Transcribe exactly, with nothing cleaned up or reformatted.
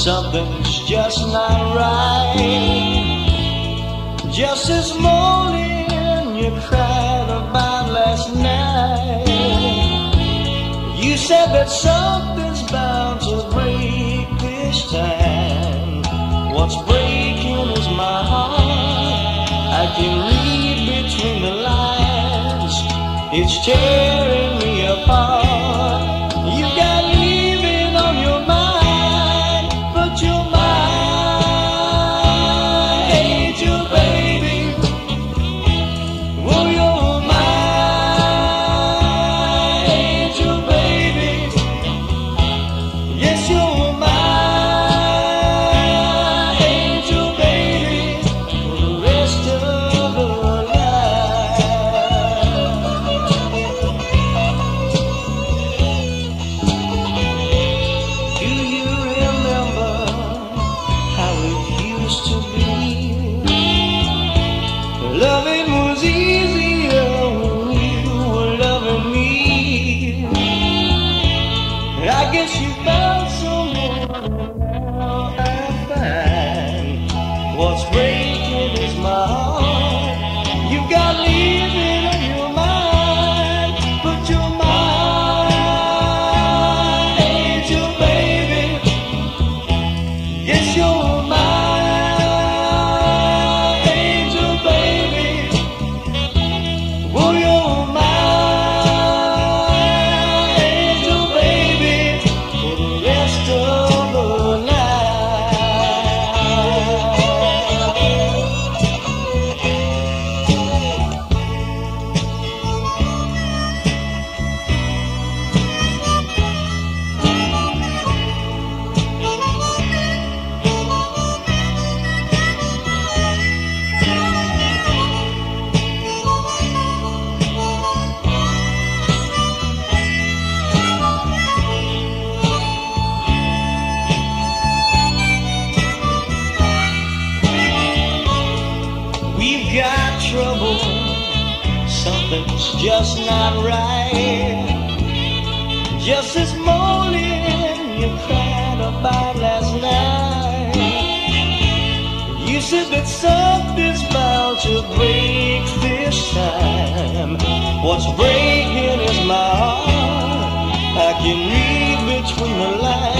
something's just not right. Just this morning you cried about last night. You said that something's bound to break this time. What's breaking is my heart. I can read between the lines. It's tearing me apart. You got leaving on your mind, but your mind ain't your baby. Oh, your mind ain't your baby. Yes, your mind ain't your baby for the rest of her life. Do you remember how it used to be? Loving was easier when you were loving me. I guess you found someone now I find. What's breaking is my heart. You got leaving on your mind, but your mind ain't your baby. Yes, your mind ain't your baby. Oh, your mind ain't your baby for the rest of her We've got trouble, something's just not right. Just this morning you cried about last night. You said that something's bound to break this time. What's breaking is my heart. I can read between the lines.